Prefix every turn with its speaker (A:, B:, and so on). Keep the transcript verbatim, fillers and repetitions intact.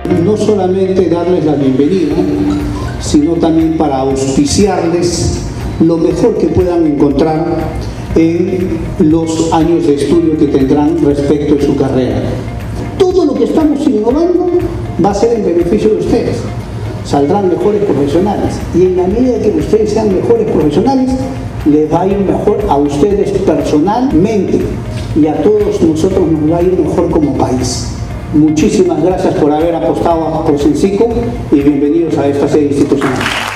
A: No solamente darles la bienvenida, sino también para auspiciarles lo mejor que puedan encontrar en los años de estudio que tendrán respecto de su carrera. Todo lo que estamos innovando va a ser en beneficio de ustedes. Saldrán mejores profesionales y en la medida que ustedes sean mejores profesionales, les va a ir mejor a ustedes personalmente y a todos nosotros nos va a ir mejor como país. Muchísimas gracias por haber apostado por Censico y bienvenidos a esta sede institucional.